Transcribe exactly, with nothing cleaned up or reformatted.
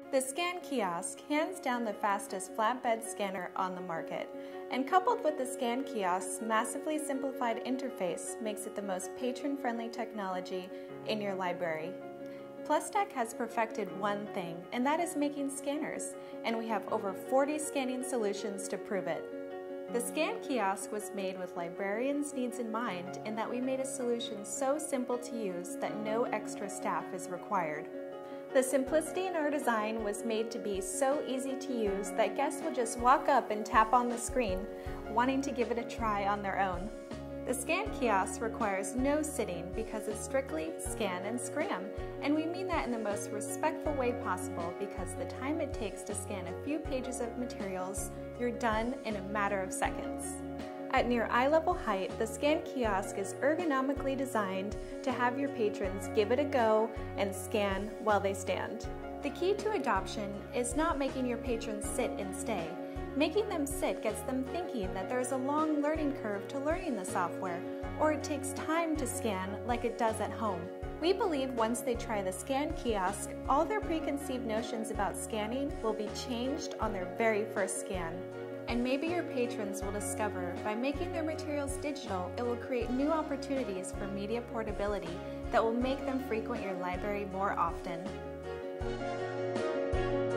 The Scan Kiosk, hands down the fastest flatbed scanner on the market, and coupled with the Scan Kiosk's massively simplified interface makes it the most patron-friendly technology in your library. Plustek has perfected one thing, and that is making scanners, and we have over forty scanning solutions to prove it. The Scan Kiosk was made with librarians' needs in mind in that we made a solution so simple to use that no extra staff is required. The simplicity in our design was made to be so easy to use that guests will just walk up and tap on the screen, wanting to give it a try on their own. The Scan Kiosk requires no sitting because it's strictly scan and scram, and we mean that in the most respectful way possible because the time it takes to scan a few pages of materials, you're done in a matter of seconds. At near eye-level height, the Scan Kiosk is ergonomically designed to have your patrons give it a go and scan while they stand. The key to adoption is not making your patrons sit and stay. Making them sit gets them thinking that there's a long learning curve to learning the software, or it takes time to scan like it does at home. We believe once they try the Scan Kiosk, all their preconceived notions about scanning will be changed on their very first scan. And maybe your patrons will discover by making their materials digital, it will create new opportunities for media portability that will make them frequent your library more often.